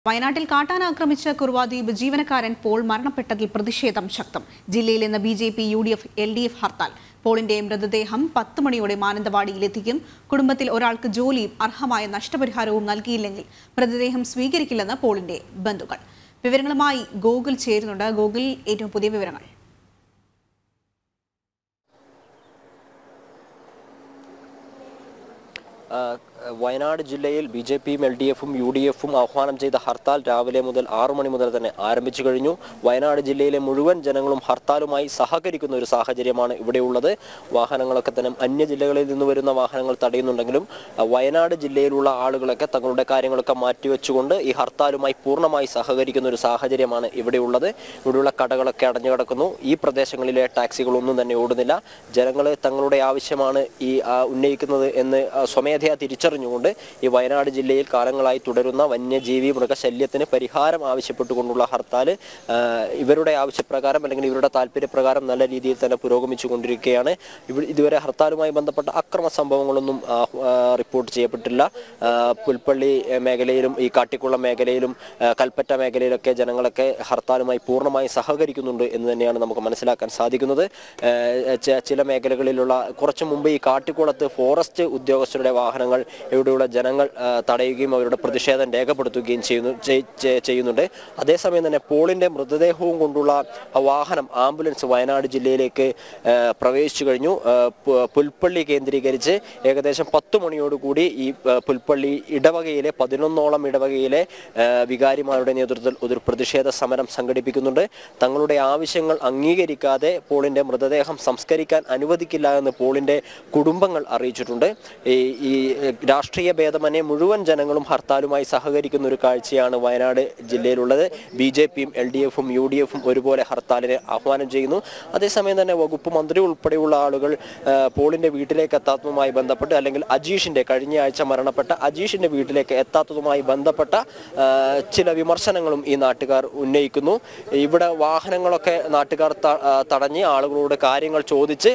വയനാട്ടിൽ കാട്ടാന ആക്രമിച്ച കുറുവ ദ്വീപ് ജീവനക്കാരൻ പോൾ മരണപ്പെട്ടതിൽ പ്രതിഷേധം ശക്തം. ജില്ലയിൽ ഇന്ന് ബിജെപി, യുഡിഎഫ്, എൽഡിഎഫ് ഹർത്താൽ. പോളിന്റെ മൃതദേഹം 10 മണിയോടെ മാനന്തവാടിയിലെത്തിക്കും. കുടുംബത്തിൽ ഒരാൾക്ക് ജോലിയും അർഹമായ നഷ്ടപരിഹാരവും നൽകിയില്ലെങ്കിൽ മൃതദേഹം സ്വീകരിക്കില്ലെന്ന് പോളിന്റെ ബന്ധുക്കൾ. വിവരങ്ങളുമായി ഗോകുൽ ചേരുന്നുണ്ട്. ഗോകുൽ, ഏറ്റവും പുതിയ വിവരങ്ങൾ. വയനാട് ജില്ലയിൽ ബിജെപിയും എൽഡിഎഫും യുഡിഎഫും ആഹ്വാനം ചെയ്ത ഹർത്താൽ രാവിലെ മുതൽ 6 മണി മുതൽ തന്നെ ആരംഭിച്ചു കഴിഞ്ഞു. വയനാട് ജില്ലയിലെ മുഴുവൻ ജനങ്ങളും ഹർത്താലുമായി സഹകരിക്കുന്ന ഒരു സാഹചര്യമാണ് ഇവിടെയുള്ളത്. വാഹനങ്ങളൊക്കെ തന്നെ അന്യ ജില്ലകളിൽ നിന്ന് വരുന്ന വാഹനങ്ങൾ തടയുന്നുണ്ടെങ്കിലും വയനാട് ജില്ലയിലുള്ള ആളുകളൊക്കെ തങ്ങളുടെ കാര്യങ്ങളൊക്കെ മാറ്റിവെച്ചുകൊണ്ട് ഈ ഹർത്താലുമായി പൂർണ്ണമായി സഹകരിക്കുന്ന ഒരു സാഹചര്യമാണ് ഇവിടെയുള്ളത്. ഇവിടെയുള്ള കടകളൊക്കെ അടഞ്ഞു കിടക്കുന്നു. ഈ പ്രദേശങ്ങളിലെ ടാക്സികളൊന്നും തന്നെ ഓടുന്നില്ല. ജനങ്ങൾ തങ്ങളുടെ ആവശ്യമാണ് ഈ ഉന്നയിക്കുന്നത് എന്ന് സ്വമേധയാ തിരിച്ചറിഞ്ഞുകൊണ്ട് ഈ വയനാട് ജില്ലയിൽ കാലങ്ങളായി തുടരുന്ന വന്യജീവി മൃഗശല്യത്തിന് പരിഹാരം ആവശ്യപ്പെട്ടുകൊണ്ടുള്ള ഹർത്താൽ ഇവരുടെ ആവശ്യപ്രകാരം അല്ലെങ്കിൽ ഇവരുടെ താല്പര്യപ്രകാരം നല്ല രീതിയിൽ തന്നെ പുരോഗമിച്ചു കൊണ്ടിരിക്കുകയാണ്. ഇതുവരെ ഹർത്താലുമായി ബന്ധപ്പെട്ട അക്രമ സംഭവങ്ങളൊന്നും റിപ്പോർട്ട് ചെയ്യപ്പെട്ടില്ല. പുൽപ്പള്ളി മേഖലയിലും ഈ കാട്ടിക്കുളം മേഖലയിലും കൽപ്പറ്റ മേഖലയിലൊക്കെ ജനങ്ങളൊക്കെ ഹർത്താലുമായി പൂർണ്ണമായി സഹകരിക്കുന്നുണ്ട് എന്ന് തന്നെയാണ് നമുക്ക് മനസ്സിലാക്കാൻ സാധിക്കുന്നത്. ചില മേഖലകളിലുള്ള കുറച്ചു മുമ്പ് ഈ കാട്ടിക്കുളത്ത് ഫോറസ്റ്റ് ഉദ്യോഗസ്ഥരുടെ വാഹനങ്ങൾ ഇവിടെയുള്ള ജനങ്ങൾ തടയുകയും അവരുടെ പ്രതിഷേധം രേഖപ്പെടുത്തുകയും ചെയ്യുന്നുണ്ട്. അതേസമയം തന്നെ പോളിന്റെ മൃതദേഹവും കൊണ്ടുള്ള വാഹനം ആംബുലൻസ് വയനാട് ജില്ലയിലേക്ക് പ്രവേശിച്ചു കഴിഞ്ഞു. പുൽപ്പള്ളി കേന്ദ്രീകരിച്ച് ഏകദേശം 10 മണിയോടുകൂടി ഈ പുൽപ്പള്ളി ഇടവകയിലെ 11ഓളം ഇടവകയിലെ വികാരിമാരുടെ നേതൃത്വത്തിൽ ഒരു പ്രതിഷേധ സമരം സംഘടിപ്പിക്കുന്നുണ്ട്. തങ്ങളുടെ ആവശ്യങ്ങൾ അംഗീകരിക്കാതെ പോളിന്റെ മൃതദേഹം സംസ്കരിക്കാൻ അനുവദിക്കില്ല എന്ന് പോളിന്റെ കുടുംബങ്ങൾ അറിയിച്ചിട്ടുണ്ട്. ഈ രാഷ്ട്രീയ ഭേദമന്യേ മുഴുവൻ ജനങ്ങളും ഹർത്താലുമായി സഹകരിക്കുന്ന ഒരു കാഴ്ചയാണ് വയനാട് ജില്ലയിലുള്ളത്. ബിജെപിയും എൽഡിഎഫും യുഡിഎഫും ഒരുപോലെ ഹർത്താലിനെ ആഹ്വാനം ചെയ്യുന്നു. അതേസമയം തന്നെ വകുപ്പ് മന്ത്രി ഉൾപ്പെടെയുള്ള ആളുകൾ പോളിന്റെ വീട്ടിലേക്ക് എത്താത്തതുമായി ബന്ധപ്പെട്ട് അല്ലെങ്കിൽ കഴിഞ്ഞ ആഴ്ച മരണപ്പെട്ട അജീഷിന്റെ വീട്ടിലേക്ക് എത്താത്തതുമായി ബന്ധപ്പെട്ട ചില വിമർശനങ്ങളും ഈ നാട്ടുകാർ ഉന്നയിക്കുന്നു. ഇവിടെ വാഹനങ്ങളൊക്കെ നാട്ടുകാർ തടഞ്ഞ് ആളുകളോട് കാര്യങ്ങൾ ചോദിച്ച്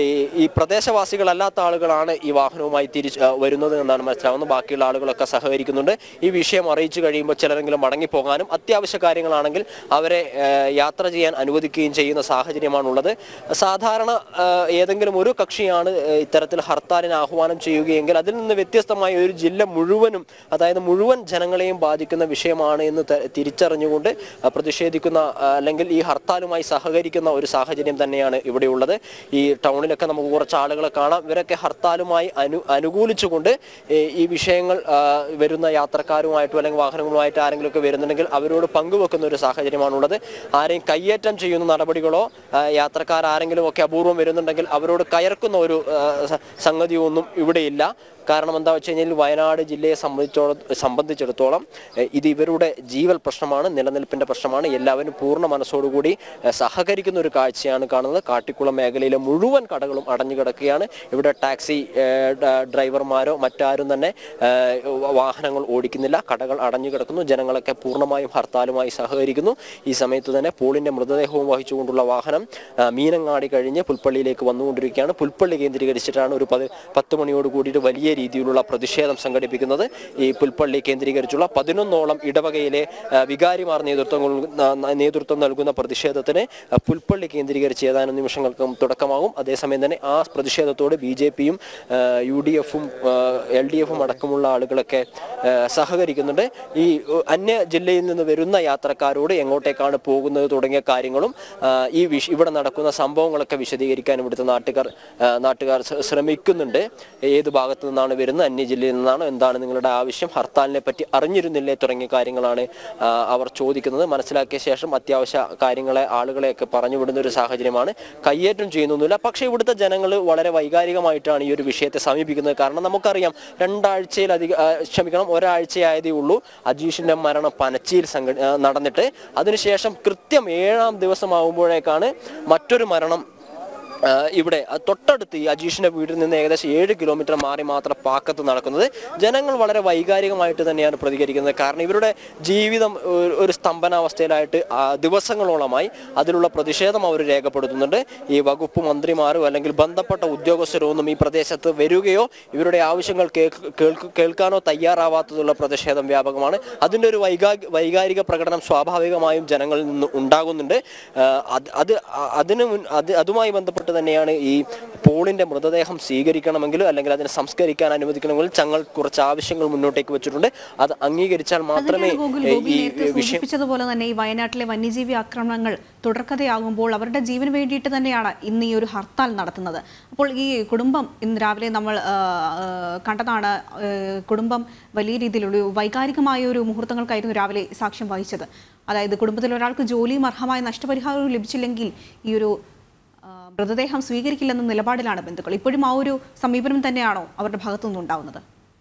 ഈ പ്രദേശവാസികളല്ലാത്ത ആളുകളാണ് ഈ വാഹനവുമായി വരുന്നത് എന്നാണ് മനസ്സിലാവുന്നത്. ബാക്കിയുള്ള ആളുകളൊക്കെ സഹകരിക്കുന്നുണ്ട്. ഈ വിഷയം അറിയിച്ചു കഴിയുമ്പോൾ ചിലരെങ്കിലും മടങ്ങിപ്പോകാനും അത്യാവശ്യ കാര്യങ്ങളാണെങ്കിൽ അവരെ യാത്ര ചെയ്യാൻ അനുവദിക്കുകയും ചെയ്യുന്ന സാഹചര്യമാണുള്ളത്. സാധാരണ ഏതെങ്കിലും ഒരു കക്ഷിയാണ് ഇത്തരത്തിൽ ഹർത്താലിന് ആഹ്വാനം ചെയ്യുകയെങ്കിൽ അതിൽ നിന്ന് വ്യത്യസ്തമായ ഒരു ജില്ല മുഴുവനും, അതായത് മുഴുവൻ ജനങ്ങളെയും ബാധിക്കുന്ന വിഷയമാണ് എന്ന് തിരിച്ചറിഞ്ഞുകൊണ്ട് പ്രതിഷേധിക്കുന്ന അല്ലെങ്കിൽ ഈ ഹർത്താലുമായി സഹകരിക്കുന്ന ഒരു സാഹചര്യം തന്നെയാണ് ഇവിടെയുള്ളത്. ഈ ടൗണിലൊക്കെ നമുക്ക് കുറച്ച് ആളുകളെ കാണാം. ഇവരൊക്കെ ഹർത്താലുമായി അനുകൂലിച്ചുകൊണ്ട് ഈ വിഷയങ്ങൾ വരുന്ന യാത്രക്കാരുമായിട്ടും അല്ലെങ്കിൽ വാഹനങ്ങളുമായിട്ട് ആരെങ്കിലുമൊക്കെ വരുന്നുണ്ടെങ്കിൽ അവരോട് പങ്കുവെക്കുന്ന ഒരു സാഹചര്യമാണുള്ളത്. ആരെയും കയ്യേറ്റം ചെയ്യുന്ന നടപടികളോ യാത്രക്കാർ ആരെങ്കിലും ഒക്കെ അപൂർവം വരുന്നുണ്ടെങ്കിൽ അവരോട് കയർക്കുന്ന ഒരു സംഗതിയൊന്നും ഇവിടെയില്ല. കാരണം എന്താ വെച്ച് കഴിഞ്ഞാൽ വയനാട് ജില്ലയെ സംബന്ധിച്ചിടത്തോളം ഇത് ഇവരുടെ ജീവൽ പ്രശ്നമാണ്, നിലനിൽപ്പിന്റെ പ്രശ്നമാണ്. എല്ലാവരും പൂർണ്ണ മനസ്സോടുകൂടി സഹകരിക്കുന്ന ഒരു കാഴ്ചയാണ് കാണുന്നത്. കാട്ടിക്കുളം മേഖലയിലെ മുഴുവൻ കടകളും അടഞ്ഞു കിടക്കുകയാണ്. ഇവിടെ ടാക്സി ഡ്രൈവർമാരോ മറ്റാരും തന്നെ വാഹനങ്ങൾ ഓടിക്കുന്നില്ല. കടകൾ അടഞ്ഞു കിടക്കുന്നു. ജനങ്ങളൊക്കെ പൂർണ്ണമായും ഹർത്താലുമായി സഹകരിക്കുന്നു. ഈ സമയത്ത് തന്നെ പോളിന്റെ മൃതദേഹവും വഹിച്ചുകൊണ്ടുള്ള വാഹനം മീനങ്ങാടി കഴിഞ്ഞ് പുൽപ്പള്ളിയിലേക്ക് വന്നുകൊണ്ടിരിക്കുകയാണ്. പുൽപ്പള്ളി കേന്ദ്രീകരിച്ചിട്ടാണ് ഒരു 10 മണിയോട് കൂടിയിട്ട് വലിയ രീതിയിലുള്ള പ്രതിഷേധം സംഘടിപ്പിക്കുന്നത്. ഈ പുൽപ്പള്ളി കേന്ദ്രീകരിച്ചുള്ള 11ഓളം ഇടവകയിലെ വികാരിമാർ നേതൃത്വം നൽകുന്ന പ്രതിഷേധത്തിന് പുൽപ്പള്ളി കേന്ദ്രീകരിച്ച് ഏതാനും നിമിഷങ്ങൾക്കും തുടക്കമാകും. അതേസമയം തന്നെ ആ പ്രതിഷേധത്തോട് ബിജെപിയും യുഡിഎഫും എൽഡിഎഫും അടക്കമുള്ള ആളുകളൊക്കെ സഹകരിക്കുന്നുണ്ട്. ഈ അന്യ ജില്ലയിൽ നിന്ന് വരുന്ന യാത്രക്കാരോട് എങ്ങോട്ടേക്കാണ് പോകുന്നത് തുടങ്ങിയ കാര്യങ്ങളും ഇവിടെ നടക്കുന്ന സംഭവങ്ങളൊക്കെ വിശദീകരിക്കാൻ ഇവിടുത്തെ നാട്ടുകാർ ശ്രമിക്കുന്നുണ്ട്. ഏത് ഭാഗത്ത് നിന്നാണ് വരുന്നത്, അന്യ ജില്ലയിൽ നിന്നാണോ, എന്താണ് നിങ്ങളുടെ ആവശ്യം, ഹർത്താലിനെ പറ്റി അറിഞ്ഞിരുന്നില്ലേ തുടങ്ങിയ കാര്യങ്ങളാണ് അവർ ചോദിക്കുന്നത്. മനസ്സിലാക്കിയ ശേഷം അത്യാവശ്യ ആളുകളെയൊക്കെ പറഞ്ഞു വിടുന്ന ഒരു സാഹചര്യമാണ്. കയ്യേറ്റം ചെയ്യുന്നൊന്നുമില്ല. പക്ഷേ ഇവിടുത്തെ ജനങ്ങൾ വളരെ വൈകാരികമായിട്ടാണ് ഈ ഒരു വിഷയത്തെ സമീപിക്കുന്നത്. കാരണം നമുക്കറിയാം ഒരാഴ്ചയായതേ ഉള്ളൂ അജീഷിന്റെ മരണം പനച്ചിയിൽ നടന്നിട്ട്. അതിനുശേഷം കൃത്യം 7-ാം ദിവസമാകുമ്പോഴേക്കാണ് മറ്റൊരു മരണം ഇവിടെ തൊട്ടടുത്ത് ഈ അജീഷിന്റെ വീട്ടിൽ നിന്ന് ഏകദേശം 7 കിലോമീറ്റർ മാറി മാത്രം പാക്കത്ത് നടക്കുന്നത്. ജനങ്ങൾ വളരെ വൈകാരികമായിട്ട് തന്നെയാണ് പ്രതികരിക്കുന്നത്. കാരണം ഇവരുടെ ജീവിതം ഒരു സ്തംഭനാവസ്ഥയിലായിട്ട് ദിവസങ്ങളോളമായി അതിലുള്ള പ്രതിഷേധം അവർ രേഖപ്പെടുത്തുന്നുണ്ട്. ഈ വകുപ്പ് മന്ത്രിമാരോ അല്ലെങ്കിൽ ബന്ധപ്പെട്ട ഉദ്യോഗസ്ഥരോ ഒന്നും ഈ പ്രദേശത്ത് വരികയോ ഇവരുടെ ആവശ്യങ്ങൾ കേൾക്കാനോ തയ്യാറാവാത്തതുള്ള പ്രതിഷേധം വ്യാപകമാണ്. അതിൻ്റെ ഒരു വൈകാരിക പ്രകടനം സ്വാഭാവികമായും ജനങ്ങളിൽ നിന്ന് ഉണ്ടാകുന്നുണ്ട്. അതുമായി ബന്ധപ്പെട്ട് തന്നെയാണ് ഈ പോളിന്റെ മൃതദേഹം സ്വീകരിക്കണമെങ്കിൽ അല്ലെങ്കിൽ അതിനെ സംസ്കരിക്കാൻ അനുവദിക്കണമെങ്കിൽ ഞങ്ങൾ കുറച്ച് ആവശ്യങ്ങൾ മുന്നോട്ടേക്ക് വെച്ചിട്ടുണ്ട്. അത് അംഗീകരിച്ചാൽ മാത്രമേ ഈ സൂചിപ്പിച്ചതുപോലെ തന്നെ ഈ വയനാട്ടിലെ വന്യജീവി ആക്രമണങ്ങൾ തുടർക്കഥയാകുമ്പോൾ അവരുടെ ജീവന് വേണ്ടിയിട്ട് തന്നെയാണ് ഇന്ന് ഈ ഒരു ഹർത്താൽ നടത്തുന്നത്. അപ്പോൾ ഈ കുടുംബം ഇന്ന് രാവിലെ നമ്മൾ കണ്ടതാണ്. കുടുംബം വലിയ രീതിയിലുള്ള വൈകാരികമായ ഒരു മുഹൂർത്തങ്ങൾക്കായിരുന്നു രാവിലെ സാക്ഷ്യം വഹിച്ചത്. അതായത് കുടുംബത്തിൽ ഒരാൾക്ക് ജോലിയും അർഹമായ നഷ്ടപരിഹാരവും ലഭിച്ചില്ലെങ്കിൽ ഈ ഒരു മൃതദേഹം സ്വീകരിക്കില്ലെന്ന നിലപാടിലാണ് ബന്ധുക്കൾ. ഇപ്പോഴും ആ ഒരു സമീപനം തന്നെയാണോ അവരുടെ ഭാഗത്തുനിന്ന് ഉണ്ടാവുന്നത്?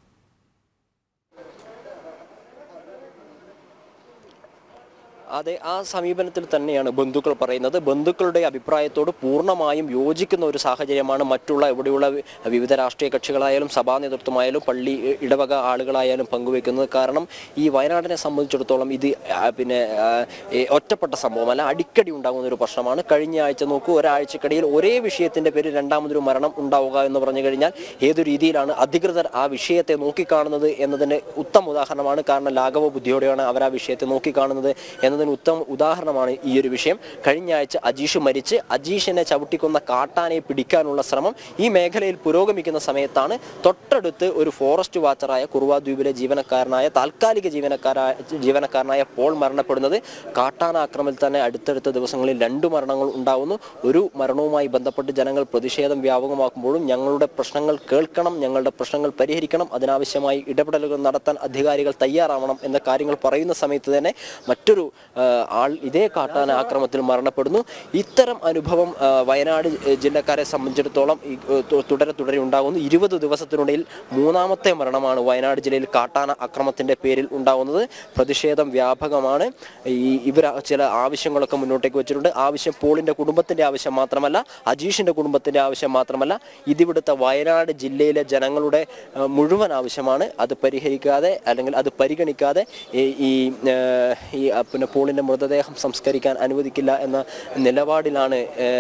അതെ, ആ സമീപനത്തിൽ തന്നെയാണ് ബന്ധുക്കൾ പറയുന്നത്. ബന്ധുക്കളുടെ അഭിപ്രായത്തോട് പൂർണ്ണമായും യോജിക്കുന്ന ഒരു സാഹചര്യമാണ് മറ്റുള്ള ഇവിടെയുള്ള വിവിധ രാഷ്ട്രീയ കക്ഷികളായാലും സഭാ നേതൃത്വമായാലും പള്ളി ഇടവക ആളുകളായാലും പങ്കുവെക്കുന്നത്. കാരണം ഈ വയനാടിനെ സംബന്ധിച്ചിടത്തോളം ഇത് ഒറ്റപ്പെട്ട സംഭവമല്ല, അടിക്കടി ഉണ്ടാകുന്ന ഒരു പ്രശ്നമാണ്. കഴിഞ്ഞ ആഴ്ച നോക്കൂ, ഒരാഴ്ചക്കിടയിൽ ഒരേ വിഷയത്തിന്റെ പേരിൽ രണ്ടാമതൊരു മരണം ഉണ്ടാവുക എന്ന് പറഞ്ഞു കഴിഞ്ഞാൽ ഏതു രീതിയിലാണ് അധികൃതർ ആ വിഷയത്തെ നോക്കിക്കാണുന്നത് എന്നതിന് ഉത്തമ ഉദാഹരണമാണ്. കാരണം ലാഘവ ബുദ്ധിയോടെയാണ് അവർ ആ വിഷയത്തെ നോക്കിക്കാണുന്നത് എന്നതിന് ഉത്തമ ഉദാഹരണമാണ് ഈ ഒരു വിഷയം. കഴിഞ്ഞ ആഴ്ച അജീഷ് മരിച്ച് അജീഷിനെ ചവിട്ടിക്കൊന്ന കാട്ടാനയെ പിടിക്കാനുള്ള ശ്രമം ഈ മേഖലയിൽ പുരോഗമിക്കുന്ന സമയത്താണ് തൊട്ടടുത്ത് ഒരു ഫോറസ്റ്റ് വാച്ചറായ കുറുവ ദ്വീപിലെ താൽക്കാലിക ജീവനക്കാരനായ പോൾ മരണപ്പെടുന്നത്. കാട്ടാന ആക്രമണത്തിൽ തന്നെ അടുത്തടുത്ത ദിവസങ്ങളിൽ 2 മരണങ്ങൾ ഉണ്ടാവുന്നു. ഒരു മരണവുമായി ബന്ധപ്പെട്ട് ജനങ്ങൾ പ്രതിഷേധം വ്യാപകമാക്കുമ്പോഴും ഞങ്ങളുടെ പ്രശ്നങ്ങൾ കേൾക്കണം, ഞങ്ങളുടെ പ്രശ്നങ്ങൾ പരിഹരിക്കണം, അതിനാവശ്യമായി ഇടപെടലുകൾ നടത്താൻ അധികാരികൾ തയ്യാറാവണം എന്ന കാര്യങ്ങൾ പറയുന്ന സമയത്ത് തന്നെ മറ്റൊരു ഇതേ കാട്ടാന ആക്രമണത്തിൽ മരണപ്പെടുന്നു. ഇത്തരം അനുഭവം വയനാട് ജില്ലക്കാരെ സംബന്ധിച്ചിടത്തോളം തുടരെ ഉണ്ടാകുന്നു. 20 ദിവസത്തിനിടയിൽ 3ാമത്തെ മരണമാണ് വയനാട് ജില്ലയിൽ കാട്ടാന ആക്രമണത്തിന്റെ പേരിൽ ഉണ്ടാകുന്നത്. പ്രതിഷേധം വ്യാപകമാണ്. ഇവർ ചില ആവശ്യങ്ങളൊക്കെ മുന്നോട്ടേക്ക് വെച്ചിട്ടുണ്ട്. ആവശ്യം പോളിന്റെ കുടുംബത്തിന്റെ ആവശ്യം മാത്രമല്ല, അജീഷിന്റെ കുടുംബത്തിന്റെ ആവശ്യം മാത്രമല്ല, ഇതിവിടുത്തെ വയനാട് ജില്ലയിലെ ജനങ്ങളുടെ മുഴുവൻ ആവശ്യമാണ്. അത് പരിഹരിക്കാതെ അല്ലെങ്കിൽ അത് പരിഗണിക്കാതെ ഈ പോളിന്റെ മൃതദേഹം സംസ്കരിക്കാൻ അനുവദിക്കില്ല എന്ന നിലപാടിലാണ്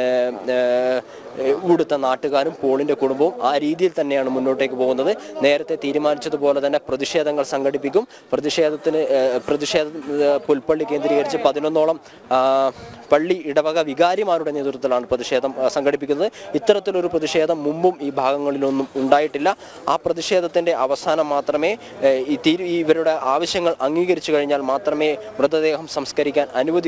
ഇവിടുത്തെ നാട്ടുകാരും പോളിന്റെ കുടുംബവും. ആ രീതിയിൽ തന്നെയാണ് മുന്നോട്ടേക്ക് പോകുന്നത്. നേരത്തെ തീരുമാനിച്ചതുപോലെ തന്നെ പ്രതിഷേധങ്ങൾ സംഘടിപ്പിക്കും. പ്രതിഷേധ പുൽപ്പള്ളി കേന്ദ്രീകരിച്ച് 11ഓളം പള്ളി ഇടവക വികാരിമാരുടെ നേതൃത്വത്തിലാണ് പ്രതിഷേധം സംഘടിപ്പിക്കുന്നത്. ഇത്തരത്തിലൊരു പ്രതിഷേധം മുമ്പും ഈ ഭാഗങ്ങളിലൊന്നും ഉണ്ടായിട്ടില്ല. ആ പ്രതിഷേധത്തിന്റെ അവസാനം മാത്രമേ ഇവരുടെ ആവശ്യങ്ങൾ അംഗീകരിച്ചു കഴിഞ്ഞാൽ മാത്രമേ മൃതദേഹം സംസ്കരിക്കാൻ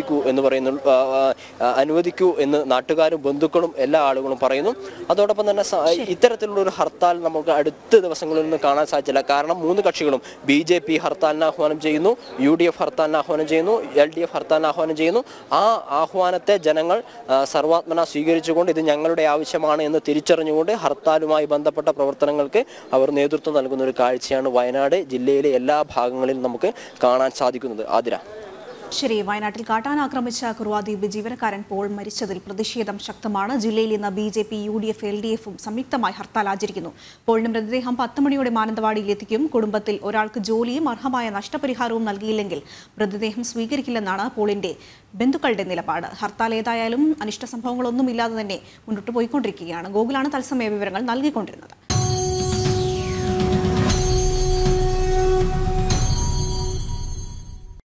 അനുവദിക്കൂ എന്ന് നാട്ടുകാരും ബന്ധുക്കളും എല്ലാ ആളുകളും പറയുന്നു. അതോടൊപ്പം തന്നെ ഇത്തരത്തിലുള്ള ഒരു ഹർത്താൽ നമുക്ക് അടുത്ത ദിവസങ്ങളിൽ നിന്ന് കാണാൻ സാധിച്ചില്ല. കാരണം 3 കക്ഷികളും BJP ഹർത്താലിന് ആഹ്വാനം ചെയ്യുന്നു, UDF ഹർത്താലിന് ആഹ്വാനം ചെയ്യുന്നു, LDF ഹർത്താലിന് ആഹ്വാനം ചെയ്യുന്നു. ആ ആഹ്വാനത്തെ ജനങ്ങൾ സർവാത്മന സ്വീകരിച്ചുകൊണ്ട് ഇത് ഞങ്ങളുടെ ആവശ്യമാണ് എന്ന് തിരിച്ചറിഞ്ഞുകൊണ്ട് ഹർത്താലുമായി ബന്ധപ്പെട്ട പ്രവർത്തനങ്ങൾക്ക് അവർ നേതൃത്വം നൽകുന്ന ഒരു കാഴ്ചയാണ് വയനാട് ജില്ലയിലെ എല്ലാ ഭാഗങ്ങളിലും നമുക്ക് കാണാൻ സാധിക്കുന്നത്. ആതിര. ശരി, വയനാട്ടിൽ കാട്ടാന ആക്രമിച്ച കുറുവാദ്വീപ് ജീവനക്കാരൻ പോൾ മരിച്ചതിൽ പ്രതിഷേധം ശക്തമാണ്. ജില്ലയിൽ ഇന്ന് BJP, UDF, LDF സംയുക്തമായി ഹർത്താൽ ആചരിക്കുന്നു. പോളിന്റെ മൃതദേഹം 10 മണിയോടെ മാനന്തവാടിയിൽ എത്തിക്കും. കുടുംബത്തിൽ ഒരാൾക്ക് ജോലിയും അർഹമായ നഷ്ടപരിഹാരവും നൽകിയില്ലെങ്കിൽ മൃതദേഹം സ്വീകരിക്കില്ലെന്നാണ് പോളിന്റെ ബന്ധുക്കളുടെ നിലപാട്. ഹർത്താൽ ഏതായാലും അനിഷ്ട സംഭവങ്ങളൊന്നുമില്ലാതെ തന്നെ മുന്നോട്ട് പോയിക്കൊണ്ടിരിക്കുകയാണ്. ഗോകുലാണ് തത്സമയ വിവരങ്ങൾ നൽകിക്കൊണ്ടിരുന്നത്.